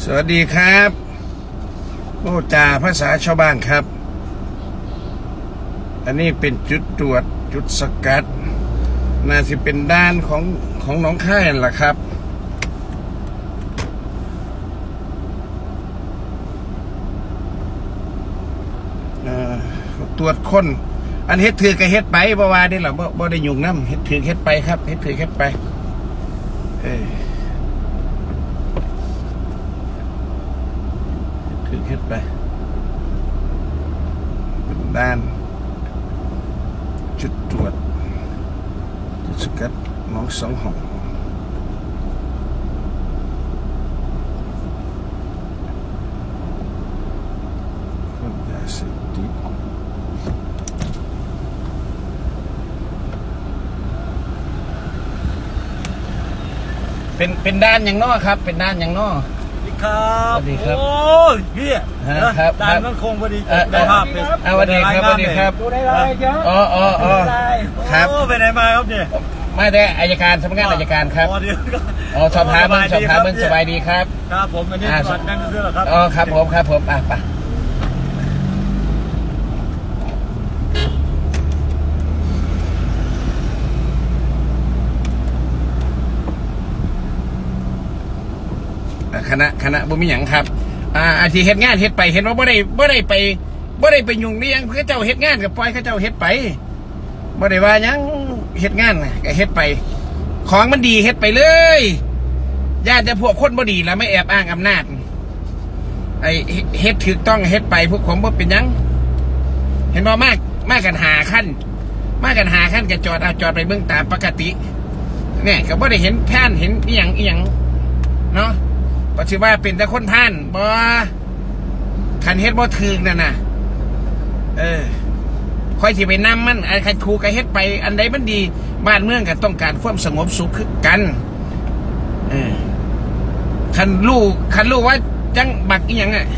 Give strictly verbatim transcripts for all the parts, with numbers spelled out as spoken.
วัสดีครับโอ้จ่าภาษาชาวบ้านครับอันนี้เป็นจุดตรวจจุดสกัดน่าจะเป็นด้านของของหนองคายล่ะครับตรวจคนอันเฮ็ดถือกับเฮ็ดไปบ่ว่าได้หรอบ่บ่ได้ยุ่งน้ำเฮ็ดถือเฮ็ดไปครับเฮ็ดถือเฮ็ดไปเออถือเฮ็ดไปเป็นด้านจุดตรวจจุดสกัดหนองสองห้องคนยาเสพติดเป็นเป็นด้านอย่างนอครับเป็นด้านอย่างนอครับสวัสดีครับโอ้ยพี่ครับด้านมันคงพอดีได้ภาพเป็นสวัสดีครับสวัสดีครับดูได้เลยเยอะอ๋ออ๋ออ๋อครับโอ้ไปไหนมาครับเนี่ยมาแต่อัยการสำนักงานอัยการครับอ๋อสอบถามเบิ้งสอบถามเบิ้งสบายดีครับครับผมอันนี้สอนนั่งเรื่องหรอครับอ๋อครับผมครับผมอ่ะไปคณะคณะบุญมีหยังครับอ่าอาทิเฮ็ดงานเฮ็ดไปเห็นว่าบ่ได้บ่ได้ไปบ่ได้ไปยุ่งนี่ยังเขาเจ้าเฮ็ดงานกับปล่อยเขาเจ้าเฮ็ดไปบ่ได้ว่ายังเฮ็ดงานก็เฮ็ดไปของมันดีเฮ็ดไปเลยญาติจะพวกคนบ่ดีแล้วไม่แอบอ้างอำนาจไอ้เฮ็ดถูกต้องเฮ็ดไปพวกผมบ่เป็นยังเห็นบ่มากมากกันหาขั้นมากกันหาขั้นก็จอดเอาจอดไปเบื้องตามปกติเนี่ยก็บ่ได้เห็นแผ่นเห็นอีหยังอีหยังเนาะปัจจุบันเป็นแต่คนท่านบ่ขันเฮ็ดบ่ถึงนั่นน่ะเออค่อยสิไปนำมันไอ้ใครครูก็เฮ็ดไปอันใดมันดีบ้านเมืองก็ต้องการความสงบสุขคือกันเออคันลูกคันลูกว่าจังบักอีหยังอ่ะ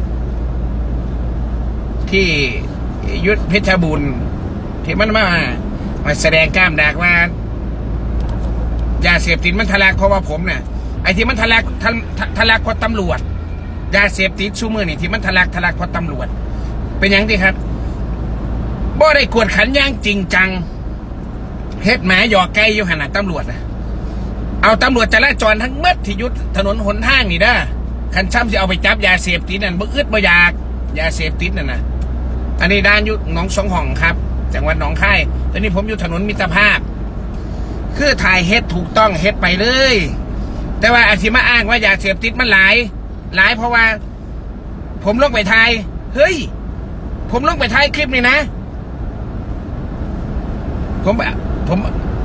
ที่ยุทธเพชรบุญที่มันมามาแสดงกล้ามดากว่ายาเสพติดมันทะลักเพราะว่าผมเนี่ยไอ้ที่มันทะลักทะลักเพราะตำรวจยาเสพติดชูมือนี่ที่มันทะลักทะลักเพราะตำรวจเป็นอย่างที่ครับบ่ได้กวดขันย่างจริงจังเฮ็ดหมาหยอกไก่อยู่ขนาดตำรวจนะเอาตำรวจจราจรทั้งเม็ดที่ยุดถนนหนทางนี่ได้คันช้ำจะเอาไปจับยาเสพติดนั่นบ่อึดบ่อยากยาเสพติดนั่นนะอันนี้ด้านยุดหนองสองห้องครับจังหวัดหนองคายตอนนี้ผมอยู่ถนนมิตรภาพคือถ่ายเฮ็ดถูกต้องเฮ็ดไปเลยแต่ว่าอาชีมาอ้างว่ายาเสพติดมันหลายหลายเพราะว่าผมลงไปถ่ายเฮ้ยผมลงไปถ่ายคลิปนี่นะผมผม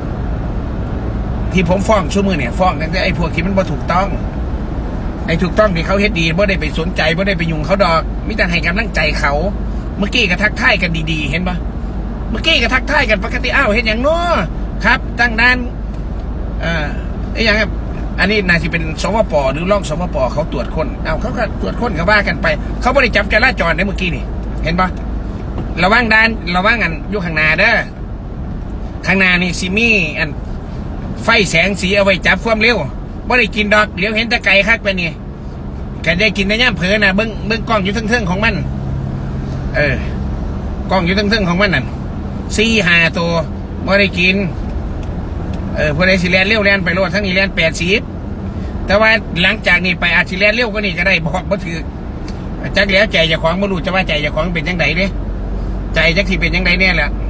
ที่ผมฟ้องชั่วมือเนี่ยฟ้องนั่นคือไอ้พวกที่มันบ่ถูกต้องไอ้ถูกต้องที่เขาเฮ็ดดีบ่ได้ไปสนใจบ่ได้ไปยุ่งเขาดอกมิแต่ให้กำลังใจเขาเมื่อกี้ก็ทักทายกันดีๆเห็นปะเมื่อกี้ก็ทักทายกันปกติอ้าวเห็นอย่างนู้ครับตั้งนานอ่าไอ้อย่างอันนี้นายที่เป็นสวปหรือร่องสวปเขาตรวจคนเอาเขาก็ตรวจคนเขาว่ากันไปเขาไม่ได้จับจราจรในเมื่อกี้นี่เห็นปะระวังด้านระวังอันอยู่ข้างหน้าเด้อข้างหน้านี่ซิมี่อันไฟแสงสีเอาไว้จับความเร็วไม่ได้กินดอกเดี๋ยวเห็นตะไคร้คักไปนี่แกได้กินในย่ำเผลอนะเบิ้งเบิ้งกล้องอยู่เทิงๆของมันเออกล้องอยู่เทิงๆของมันนั่นสี่ห้าตัวไม่ได้กินเออพอได้สิแลนเร็วแลนไปโลดทั้งนี้แลนแปดสิบแต่ว่าหลังจากนี้ไปอาจสิแลนเร็วก็นี่ก็ได้บอกบ่ถือจักแล้วใจจะขวางบ่รู้จะว่าใจจะขวางเป็นยังไงเด้ใจจักที่เป็นยังไงเนี่ยแหละ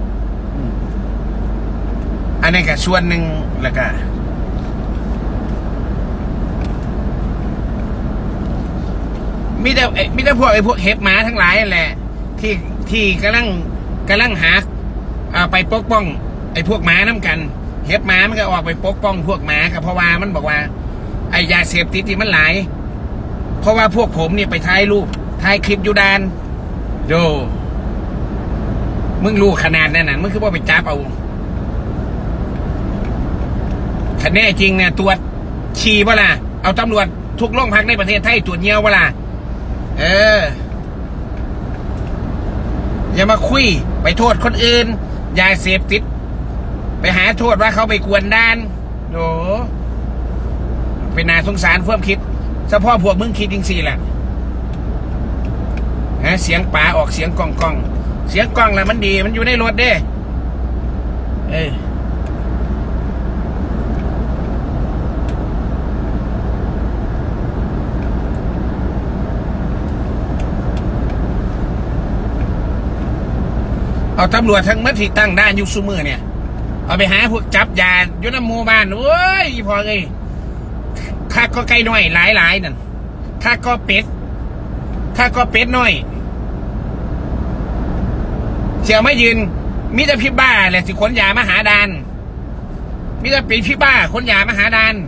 อันนี้ก็ส่วนหนึ่งแล้วก็มีแต่มีแต่พวกไอ้พวกเห็บหมาทั้งหลายแหละที่ที่กำลังกำลังหาเอาไปปกป้องไอ้พวกหมาน้ำกันเห็บหมามันก็ออกไปปกป้องพวกหมาครับเพราะว่ามันบอกว่าไอ้ยาเสพติดที่มันหลายเพราะว่าพวกผมเนี่ยไปถ่ายรูปถ่ายคลิปอยู่ดานโดมึงรู้ขนาดนั้นน่ะมึงคือว่าไปจับเอาคะแนนจริงเนี่ยตรวจฉี่เวลาเอาตำรวจทุกโรงพักในประเทศไทยตรวจเยี่ยวเวลาเอออย่ามาคุยไปโทษคนอื่นยาเสพติดไปหาโทษว่าเขาไปกวนด้านโอ้เป็นนาสงสารความคิดเฉพาะพวกมึงคิดจริงสิแหละฮะเสียงป่าออกเสียงกล้องกล้องเสียงกล้องแหละมันดีมันอยู่ในรถเด้เออเอาตำรวจทั้งมัดที่ตั้งด้านยุคซุมือเนี่ยเอาไปหาพวกจับยาอยู่ในหมู่บ้านโอ้ยพอเลยข้าก็ไก่น้อยหลายหลายนั่นข้าก็เป็ดข้าก็เป็ดน้อยเสียไม่ยืนมิตรพี่บ้าแหละสิขนยามาหาดานมิตรปีพี่บ้าขนยามาหาดาน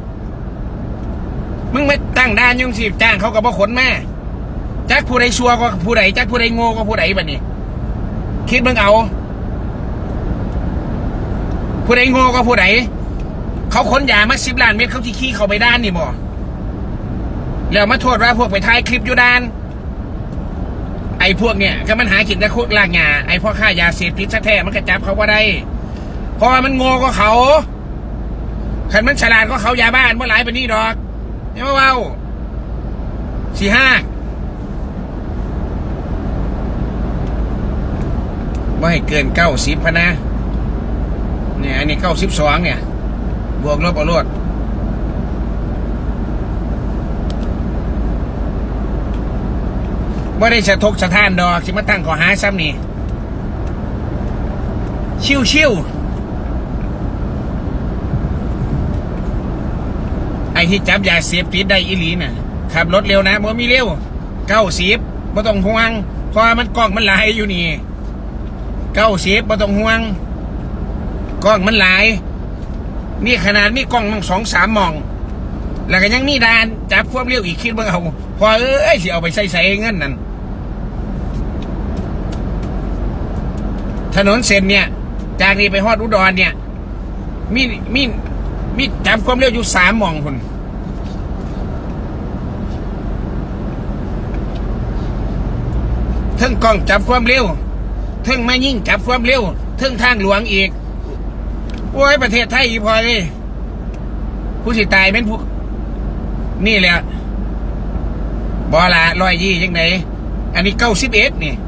มึงไม่ตั้งด้านยุ่งสิจ้างเขาก็บ่ขนมาจักผู้ใดชัวก็ผู้ใดจักผู้ใดโง่ก็ผู้ใดแบบนี้คิดมึงเอาผู้ใดโง่ก็ผู้ใดเขาขนยามาสิบล้านเม็ดเขาที่ขี้เขาไปด้านนี่บ่แล้วมาโทษว่าพวกไปถ่ายคลิปอยู่ด้านไอ้พวกเนี่ยก็มันหากินแต่คุกลากหยาไอ้พ่อค้ายาเสพติดแท้ๆมันก็จับเขาว่าได้เพราะว่ามันโง่ก็เขาขันมันฉลาดก็เขายาบ้านเมื่อหลายปีนี้ดอกยังไม่เบาสี่ห้าไม่ให้เกินเก้าสิบพะนะเนี่ยอันนี้เก้าสิบสองเนี่ยบวกลบเอาลวดไม่ได้สะทกสะท้านดอกสิมาตั้งขอหาซ้ำนี่ชิวชิวไอ้ที่จับยาเสพติดได้อีหลีน่ะขับรถเร็วนะบ่มีเร็วเก้าสิบบ่ต้องห่วงเพราะมันกล้องมันหลายอยู่นี่เก้าสิบบ่ต้องห่วงกล้องมันหลายนี่ขนาดมีกล้องตั้งสองสามมองแล้วก็ยังมีด่านจับความเร็วอีกคิดว่าเอาพอเอ้ยสิเอาไปใส่ใส่เงินนั่นถนนเส้นเนี่ยจากนี้ไปฮอดอุดรเนี่ยมีมีมีจับความเร็วอยู่สามมองคนเทิงกล้องจับความเร็วเทิงไม่ยิ่งจับความเร็วเทิงทางหลวงอีกโอ้ยประเทศไทยอีพอเลยผู้สิตายเป็นผู้นี่แหละบอละร้อยยี่ยังไงอันนี้เก้าสิบเอ็ดนี่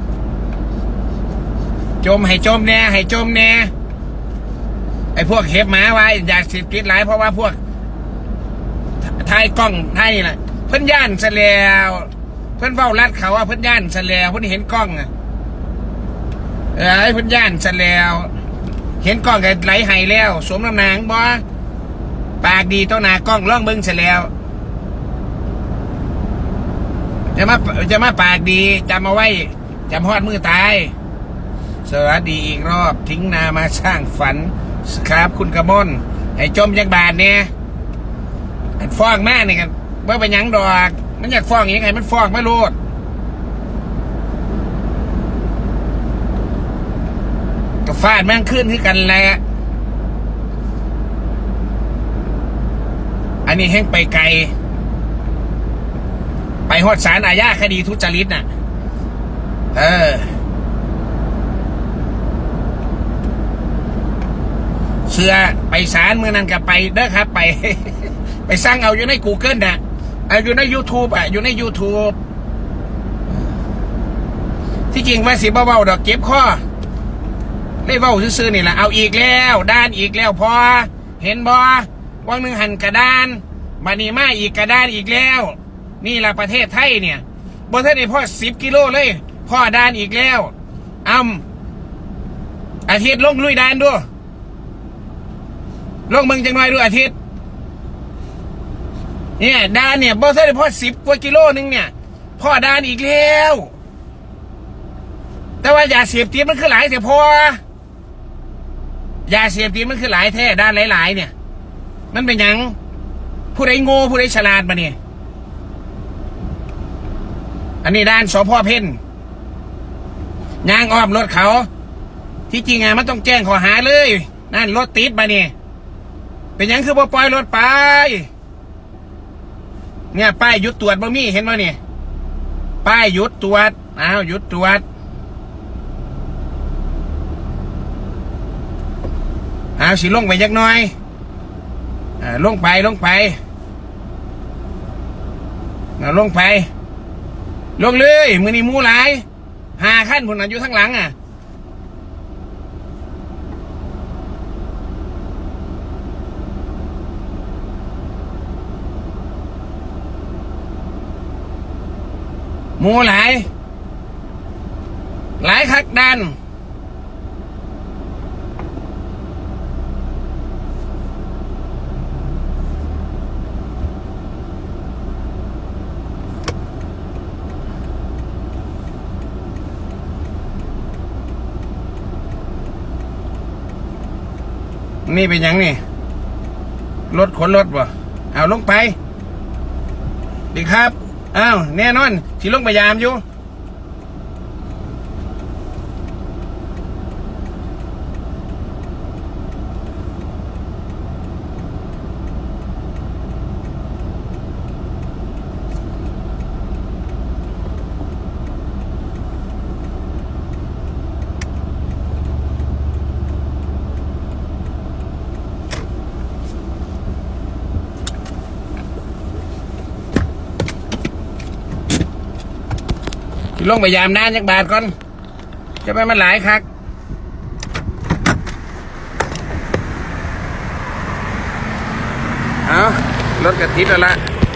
จมให้จมแน่ให้จมแน่ไอ้พวกเห็บหมาไว้อยากสิบกิดหลายเพราะว่าพวกถ่ายกล้องถ่ายนี่แหละเพิ่นย่านซะแล้วเพิ่นเฝ้ารัดเขาว่าเพิ่นย่านซะแล้วเพิ่นเห็นกล้องอ่ะเออไอ้เพิ่นย่านซะแล้วเห็นกล้องกับไหลไห้แล้วสวมน้ำหนังบ่ปากดีต้นหนากล้องล่องเบิ้งซะแล้วจะมาจะมาปากดีจำเอาไว้จำฮอดมือตายสวัสดีอีกรอบทิ้งนามาสร้างฝันครับคุณกระมอนไอ้จมยักบาทเนี่ยฟ้องแม่เนี่ยกันว่าไปยังดอกมันอยากฟ้องยังไงมันฟ้องไม่รู้ก็ฟาดแม่งขึ้นที่กันแหละอันนี้แห้งไปไกลไปฮอดศาลอาญาคดีทุจริตน่ะเออเสื้อไปศาลเมื่อนั้นกับไปเด้อครับไป ไปสร้างเอาอยู่ใน Google น่ะเอาอยู่ใน YouTube อ่ะอยู่ใน YouTube ที่จริงว่าสิบ่เว้าดอกเก็บข้อได้เว้าซื่อๆนี่แหละเอาอีกแล้วด้านอีกแล้วพอเห็นบ่วังหนึ่งหันกระดานมานี่มาอีกกระดานอีกแล้วนี่แหละประเทศไทยเนี่ยบนท่านนี่พ่อสิบกิโลเลยพ่อดานอีกแล้วอ้ำอาทิตย์ลงลุยดานด้วยลงเมืองจังหน่อยดูอาทิตย์เนี่ยดานเนี่ยบนท่านนี่พ่อสิบกว่ากิโลนึงเนี่ยพ่อดานอีกแล้วแต่ว่าอย่าเสียบตีมันคือหลายเสียพออย่าเสียบตีมันคือหลายแท้ด้านหลายๆเนี่ยมันเป็นยังผู้ใดโง่ผู้ใดฉลาดมาเนี่ยอันนี้ด้านสพ.เพ่นยางอ้อมรถเขาที่จริงไงมันต้องแจ้งข้อหาเลยนั่นรถติดมาเนี่ยเป็นยังคือบ่ปล่อยรถไปเนี่ยป้ายหยุดตรวจบ่มีเห็นไหมเนี่ยป้ายหยุดตรวจอ้าวหยุดตรวจอ้าวสิลงไปยักน้อยอ่าลงไปลงไปเอาลงไปลงเลยมือนี่มูหลายหาขั้นผลนั้นอยู่ทั้งหลังอ่ะมูหลายหลายคักดันนี่เป็นยังนี่รถขนรถวะเอาลงไปดีครับอ้าวแน่นอนที่ลงพยายามอยู่ลงไปยามนานจักบาทก่อนจะไปมันหลายคักเอารถกระติดแล้วละ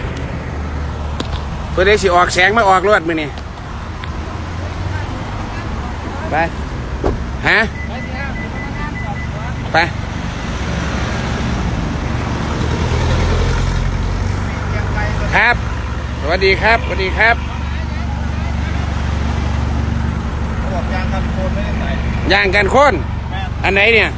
เพื่อได้สิออกแสงไม่ออกรถมือนี่ไปฮะไปครับสวัสดีครับสวัสดีครับยางกันโคนไม่ได้ใส่ยางกันโค่นอันไหนเนี่ย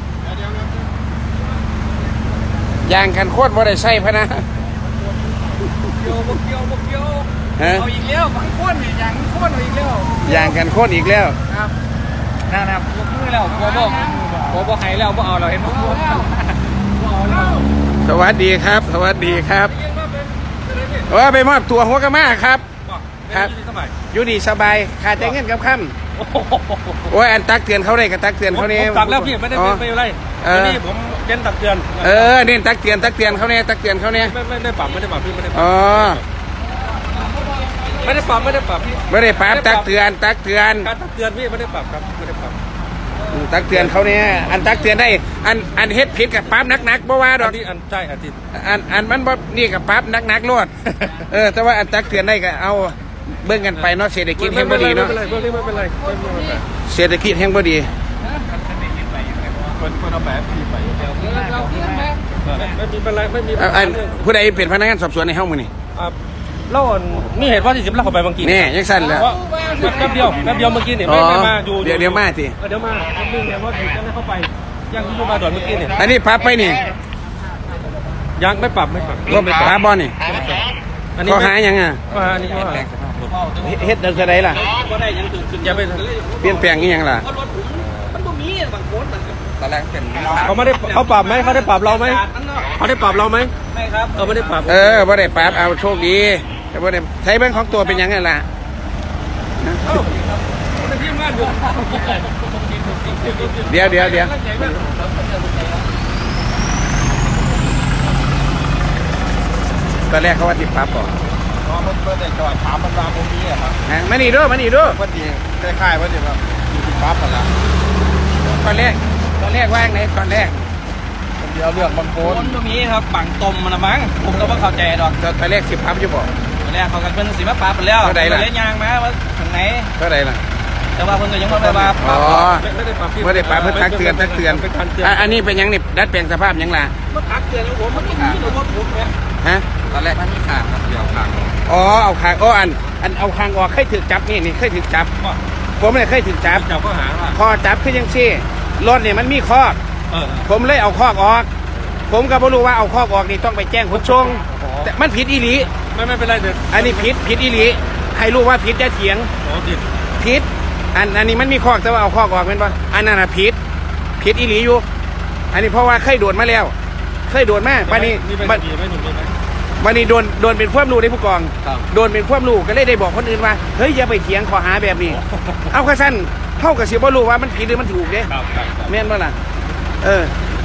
ยางกันโค่นบ่ได้ใส่พะนะโยบกโยบกโยเอาอีกแล้วบางโค่นยางโค่นเอาอีกแล้วยางกันโค่นอีกแล้วครับนั่นนะยกมือแล้วบัวบอกบัวบอกหายแล้วบัวเอาเราเห็นบัวสวัสดีครับสวัสดีครับว่าไปมอบตัวหัวกระม่าครับครับอยู่ดีสบายขาดใจเงินกับค่ำโอ้ยอันตักเตือนเขาได้กับตักเตือนเขาเนี่ยตักแล้วพี่ไม่ได้ไม่อะไรนี่ผมเน้นตักเตือนเออเน้นตักเตือนตักเตือนเขาเนี่ยตักเตือนเขาเนี่ยไม่ไม่ได้ปรับไม่ได้ปรับพี่ไม่ได้ปรับอ๋อไม่ได้ปรับไม่ได้ปรับพี่ไม่ได้ปรับตักเตือนตักเตือนการตักเตือนพี่ไม่ได้ปรับครับไม่ได้ปรับตักเตือนเขาเนี่ยอันตักเตือนได้อันอันเฮ็ดผิดกับปั๊บนักนักบ่ว่าดอกอันใช่อันที่อันอันมันบ่นี่กับปั๊บนักนักรวดเออแต่ว่าอันตักเตือนได้ก็เอาเบิ่งกันไปเนาะเศรษฐกิจแห่งบ่ดีเนาะไม่เป็นไรเศรษฐกิจแห่งบ่ดีคนคนเอาแบบพี่ไปไม่มีเป็นไรไม่มีผู้ใดเป็นพนักงานสอบสวนในห้องมื้อนี่เล่ามีเหตุว่าที่สิบเล่าเข้าไปเมื่อกี้นี่ยังสั้นเลยแป๊บเดียวแป๊บเดียวเมื่อกี้เนี่ยไม่มาอยู่เดี๋ยวเดี๋ยวมาสิเดี๋ยวมาเรื่องเนี่ยว่าถูกจะได้เข้าไปยังที่มาด่วนเมื่อกี้เนี่ยอันนี้ปรับไปนี่ยังไม่ปรับไม่ปรับก็ไปปรับบอลนี่ก็หายังอ่ะก็หานี่ว่าเฮ็ดเดินจะได้ล่ะก็ได้ยังตื่นขึ้นอย่าไปเปลี่ยนแปลงนี่ยังล่ะมันก็มีบางคนตอนแรกเป็นเขาไม่ได้เขาปรับไหมเขาได้ปรับเราไหมเขาได้ปรับเราไหมไม่ครับเขาไม่ได้ปรับเออไม่ได้ปรับเอาโชคดีแต่ไม่ได้ใช้เบื้องของตัวเป็นยังไงล่ะเดี๋ยวเดี๋ยวเดี๋ยวตอนแรกเขาว่าติดปั๊บก่อนอ๋อมันเปิดแต่จังหวัดถามมันมาโมมี่อะครับมาหนีด้วยมาหนีด้วยพอดีได้ค่ายพอดีครับติดปั๊บหมดแล้วตอนแรกตอนแรกว่างไหนตอนแรกเดี๋ยวเรื่องบางคนตรงนี้ครับบังตมมันนะมั้งผมก็ว่าเข้าใจดอกตอนแรกสิบปั๊บอยู่บ่ตอนแรกเขากันเป็นสิมาปั๊บไปแล้วเท่าไหร่ล่ะเล่นยางมาว่าถึงไหนเท่าไหร่ล่ะแต่ว่าเพิ่งก็ยังไม่ได้ปั๊บอ๋อไม่ได้ปั๊บไม่ได้ปั๊บเพิ่งทักเตือนทักเตือนอันนี้เป็นยังนี่ดัดแปลงสภาพยังล่ะมันทักเตือนแล้วผมมันก็มีหนูว่าผมเนี่ยฮะตอนแรกมันมีขาดครับเดี๋ยวขาดอ๋อเอาคางอ๋ออันอันเอาคางออกเคยถือจับนี่นี่เคยถือจับผมไม่ได้เคยถือจับจับก็หาพอจับคือยังซี่รถเนี่ยมันมีคอกผมเลยเอาคอกออกผมก็ไม่รู้ว่าเอาคอกออกนี่ต้องไปแจ้งขนส่งแต่มันผิดอีหลีไม่ไม่เป็นไรเด็ดอันนี้ผิดผิดอีหลีให้รู้ว่าผิดจะเถียงผิดอันอันนี้มันมีคอกแต่ว่าเอาคอกออกเป็นป่ะอันนั้นผิดผิดอีหลีอยู่อันนี้เพราะว่าเคยโดนมาแล้วเคยโดนมาวันนี้วันนี้โดนโดนเป็นความรู้ในผู้กองโดนเป็นความรู้ก็เลยได้บอกคนอื่นว่าเฮ้ยอย่าไปเถียงขอหาแบบนี้เอาแค่สั้นเท่ากับเสียบ่รู้ว่ามันผิดหรือมันถูกเด้แม่นป่ะล่ะเออ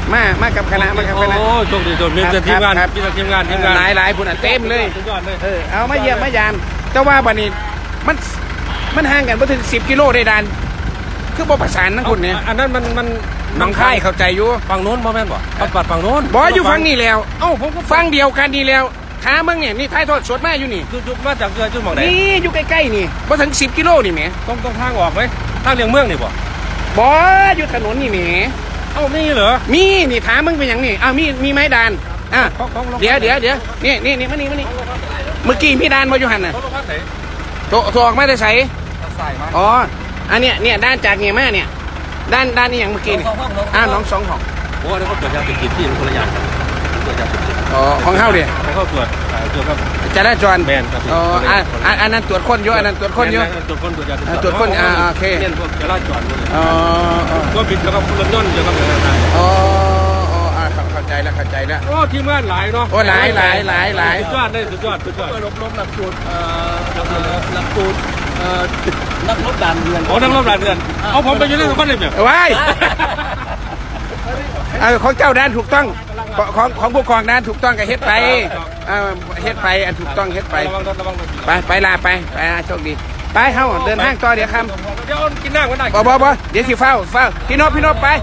มามากับคณะมากับคณะโอ้โชคดีโชคดีทีมงานทีมงานทีมงานหลายหลายคนเต็มเลยสุดยอดเลยเออเอามาเยี่ยมมายามแต่ว่าบัดนี้มันมันห่างกันไม่ถึงสิบกิโลได้ดานคือบ่ประสานนะคุณเนี่ยอันนั้นมันมันน้องค่ายเข้าใจอยู่ฝั่งโน้นบ่แม่นบ่ปัดฝั่งโน้นบ่อยู่ฝั่งนี้แล้วเอ้าผมก็ฟังเดียวกันนี่แล้วขามึงเนี่ยนี่ท้ายทอดสดมาอยู่นี่จุดมาจากเรือจุดหมองไหนนี่อยู่ใกล้ๆนี่บ่ถึงสิบกิโลนี่แหมต้องต้องทางออกไหมทางเลี่ยงเมืองนี่บ่บ่อยู่ถนนนี่แหมเอ้ามีเหรอมีนี่ขามึงเป็นอย่างนี่อ้าวมีมีไม้ดานอ่ะเดี๋ยวเดี๋ยวเดี๋ยวนี่นี่นี่มานี่มานี่เมื่อกี้พี่ดานมาอยู่หันน่ะโตโตออกมาได้ใส่อ๋ออันเนี้ยเนี่ยด้านจากเนี่ยมาเนี่ยด้านด้านนี้อย่างเมื่อกี้นี่อ่าน้องสองห้องโอ้แล้วก็ตรวจยาเสพติดที่คนละอย่างกันตรวจยาเสพติดอ๋อของเฮาเดียวของเฮาตรวจตรวจครับจราจรแมนครับอ๋ออันอันนั้นตรวจคนเยอะอันนั้นตรวจคนเยอะตรวจคนตรวจยาเสพติดตรวจคนอ่าโอเคเรียนพวกจราจรอ๋อก็ผิดแล้วก็รถยนต์เกี่ยวกับอะไรต่างๆอ๋ออ๋อเข้าใจแล้วเข้าใจแล้วโอ้ทีมงานหลายเนาะโอ้หลายหลายหลายหลายสุดยอดเลยสุดยอดสุดยอดลบลบหลักสูตรเอ่อหลักสูตรเอ่อนักรบด่านเดือนโอ้นักรบด่านเดือนเอาผมไปอยู่ในสคนเลยเนี่ยว้ายเออของเจ้าด้านถูกต้องของของผู้กองด้านถูกต้องกับเฮ็ดไปเออเฮ็ดไปอันถูกต้องเฮ็ดไปไปไปลาไปไปโชคดีไปเข้าเดินทางต่อเดี๋ยวคำเดี๋ยวกินน้ำกันได้บ่บ่บ่เดี๋ยวสิเฝ้าเฝ้าพี่นพพี่นพไป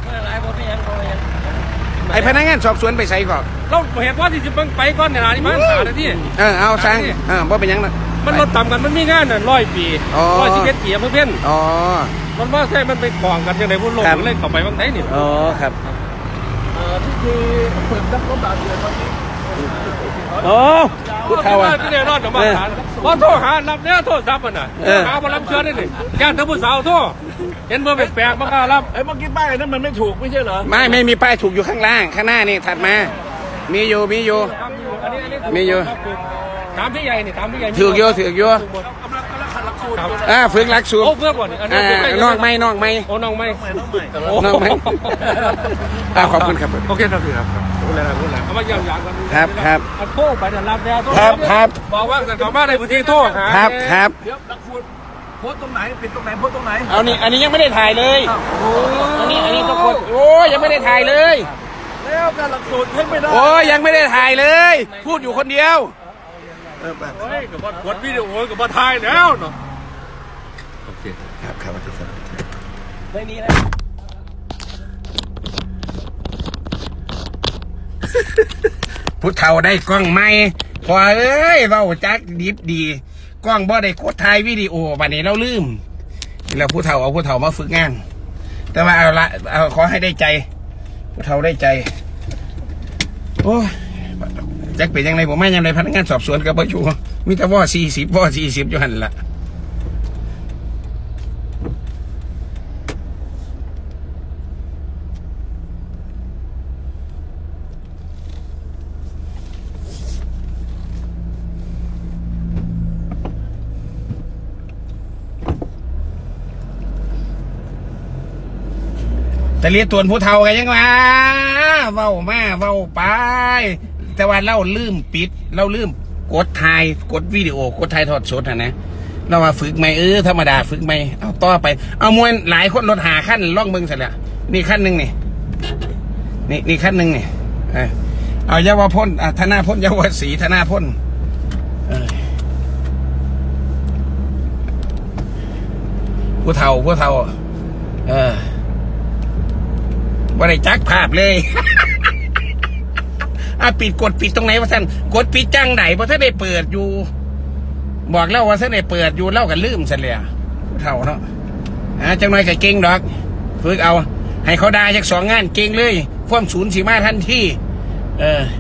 ไอพนักงานสอบสวนไปใส่ก่อนเราเห็นว่าที่จะไปก่อนเนี่ยนะนี่มันหานาทีเออเอาสั่งเออบ่เป็นยังนะมันลดต่ำกันมันมีงานน่ะร้อยปีร้อยสิบเอ็ดปีเพื่อนเพื่อนอ๋อมันว่าใช่มันไปกองกันยังไงพุ่นลงเล่นเข้าไปบางไหนนี่อ๋อครับเอ่อที่คือเปิดนักรบด่านเดือนตอนนี้โอ้พูดเท่าอ่ะที่เนี่ยรอดออกมาฐานพอโทษหานับเนี่ยโทษซับมันน่ะหาบอลลัมเชิญนี่นี่ย่านทั้งผู้สาวโทษเห็นเบอร์แปลกๆมากครับไอ้เมื่อกี้ป้ายนั้นมันไม่ถูกไม่ใช่เหรอไม่ไม่มีป้ายถูกอยู่ข้างล่างข้างหน้านี่ถัดมามีอยู่มีอยู่มีอยู่ตามพี่ใหญ่นี่ตามพี่ใหญ่ถือโยถือโยอ่าฝึกหลักสูตรโอ้เพื่อนก่อนอ่านอกไม่นอกไม่โอ้นอกไม่นอกไม่อ่าขอบคุณครับโอเคครับพี่ครับพูดอะไรพูดอะไรเอามาย้ำย้ำกันครับครับโทษไปแต่รับแล้วครับครับบอกว่าแต่ต่อมาในพื้นที่โทษครับครับเดี๋ยวนักฟูดโพสตรงไหนปิดตรงไหนโพสตรงไหนเอานี่อันนี้ยังไม่ได้ถ่ายเลยอันนี้อันนี้ทุกคนโอ้ยังไม่ได้ถ่ายเลยแล้วการหลักสูตรเทคไม่ได้โอ้ยังไม่ได้ถ่ายเลยพูดอยู่คนเดียวเออแบบกับว่ากดวิดีโอกับว่าถ่ายแล้วเนาะโอเคครับครับไม่มีแล้วผู้เฒ่าได้กล้องใหม่พอเอ้ยเว้าจักดิบดีกล้องบ่ได้กดถ่ายวิดีโอบัดนี้เราลืมแล้วผู้เฒ่าเอาผู้เฒ่ามาฝึกงานแต่ว่าเอาละเอาขอให้ได้ใจผู้เฒ่าได้ใจโอ้แจ็คเป็นยังไงผมไม่ยังไงพนักงานสอบสวนกับประชุมมีแต่ว่าสี่สิบว่าสี่สิบอยู่หันละแต่เรียกตัวผู้เฒ่ากันยังมาเว้ามาเว้าไปแต่ว่าเราลืมปิดเราลืมกดถ่ายกดวิดีโอกดถ่ายทอดสดนะเรามาฝึกไหมเออธรรมดาฝึกไหมเอาต่อไปเอามวยหลายคนรถหาขั้นล่องมึงเสร็จแล้วนี่ขั้นหนึ่งนี่นี่นี่ขั้นหนึ่งนี่เอาเยาวพ่นธนาพ่นเยาวศรีธนาพ่นผู้เฒ่าผู้เฒ่าเออว่าได้จักภาพเลยอ่ะปิดกดปิดตรงไหนวะท่านกดปิดจังไหนเพราะท่านได้เปิดอยู่บอกเล่าว่าท่านได้เปิดอยู่เล่ากันลืมเสร็จเลยผู้เฒ่าเนาะอ่ะจังหน่อยกับเก่งดอกฝึกเอาให้เขาได้จากสองงานเก่งเลยความศูนย์สีมาทันที่เออ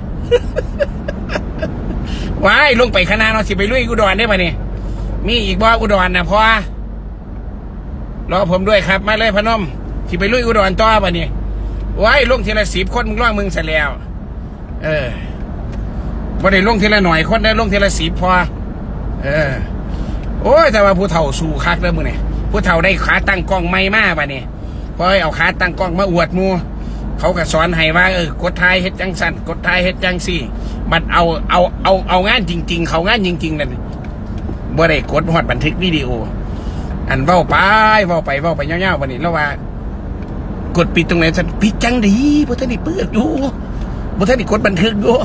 ว้ายลงไปคณะเนาะสิไปลุยอุดรได้ป่ะนี่มีอีกบ่อุดรนะพอรอผมด้วยครับมาเลยพนมสิไปลุยอุดรต่อป่ะนี่ว้ายลงทีละสิบคนมึงร่องมึงเสร็จแล้วเออบ่ได้ลงทีละหน่อยคนได้ลงทีละสิบพอเออโอ้ยแต่ว่าผู้เฒ่าสู้คักแล้วมึงเนี่ยผู้เฒ่าได้ขาตั้งกล้องไม่มาป่ะนี่พอเอาขาตั้งกล้องมาอวดมูเขาก็สอนให้ว่าเออกดท้ายเฮ็ดจังสั่นกดท้ายเฮ็ดจังสี่บัดเอาเอาเอาเอางานจริงๆเขางานจริงๆนั่นบ่ได้กดฮอดบันทึกวิดีโออันเว้าไปเว้าไปเว้าไปเงี้ยวๆป่ะนี่แล้วว่ากดปิดตรงไหนสันปิดจังดีบท่านนี่เปิดอยู่บท่านนี่กดบันทึกอยู่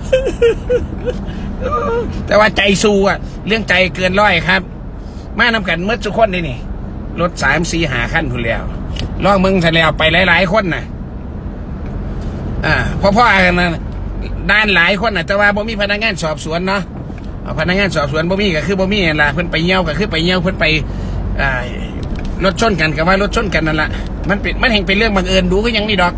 แต่ว่าใจสู้อะเรื่องใจเกินร้อยครับมานำกันเมื่อทุกคนนี่นี่รถสามสี่หาขั้นทุนแล้วลองมึงทันแล้วไปหลายๆคนน่ะอ่าพ่อพ่อกันนะด้านหลายคนน่ะแต่ว่าบ่มีพนักงานสอบสวนเนาะพนักงานสอบสวนบ่มีก็คือบ่มีนั่นล่ะเพิ่นไปเยี่ยวก็คือไปเยี่ยวเพิ่นไปอ่ารถชนกันกับว่ารถชนกันนั่นแหละมันเป็นมันแห่งเป็นเรื่องบังเอิญดูก็ยังนี่ดอก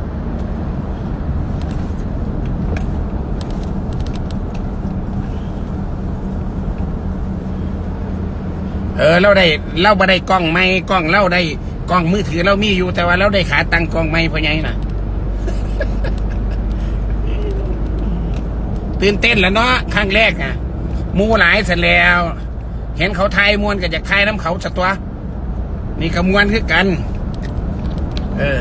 เออเราได้เราบ่ได้กล้องไม่กล้องเราได้กล้องมือถือเรามีอยู่แต่ว่าเราได้ขาตั้งกล้องไม่เพราะไงน่ะ ตื่นเต้นแล้วเนาะครั้งแรกอ่ะมูหลายเสร็จแล้วเห็นเขาไทยมวนก็จะคายน้ำเขาสักตัวนี่ก็มวนคือกันเออ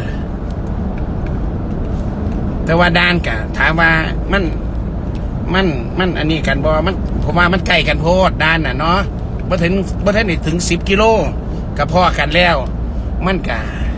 แต่ว่าด้านกะถามว่ามันมันมันอันนี้กันบ่มันผมว่ามันใกล้กันโพดด้านน่ะเนาะบ่ถึงบ่ถึงถึงสิบกิโลกับพ่อกันแล้วมันกะ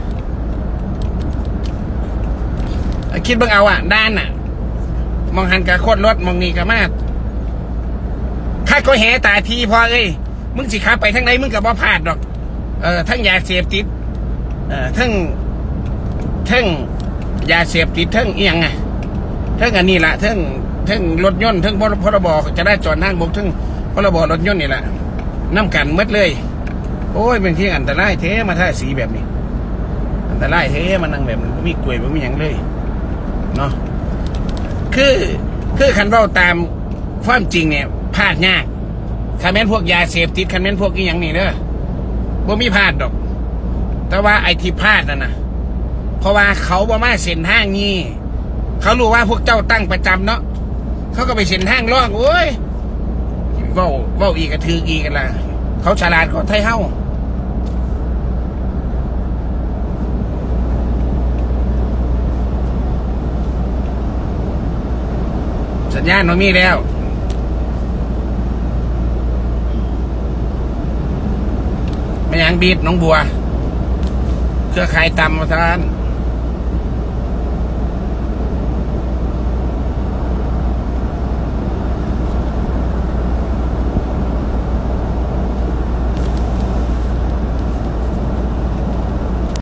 คิดเบิ่งเอาอ่ะด้านน่ะมองหันกะโคตรรถมองนี่กะมาข้าก็แห่ตาทีพอเอ้ยมึงสิขับไปทั้งไหนมึงกับบ่พลาดดอกเอ่อทั้งยาเสพติดเอ่อทั้งทั้งยาเสพติดทั้งเอียงไงทั้งอันนี้แหละทั้งทั้งรถยนต์ทั้งพรบจะได้จอดนั่งบกทั้งพรบรถยนต์นี่แหละน้ำกันมดเลยโอ้ยเป็นที่อันตรายเทมาท่าสีแบบนี้อันตรายเทมานั่งแบบมีกล้วยมีอย่างเลยเนาะคือคือคันเราตามความจริงเนี่ยพลาดยากคันแม่นพวกยาเสพติดคันแม่นพวกอีหยังนี่เด้อบ่มีพลาดดอกแต่ว่าไอ้ที่พลาดน่ะนะเพราะว่าเขาบ่มาเส้นทางนี้เขารู้ว่าพวกเจ้าตั้งประจำเนาะเขาก็ไปเส้นทางล่องโอ้ยเว้าเว้าอีกกระถืออีกกันละเขาฉลาดกว่าไทยเฮาสัญญาณมันมีแล้วไม่ยังบีดน้องบัวเครือข่ายต่ำมาทาน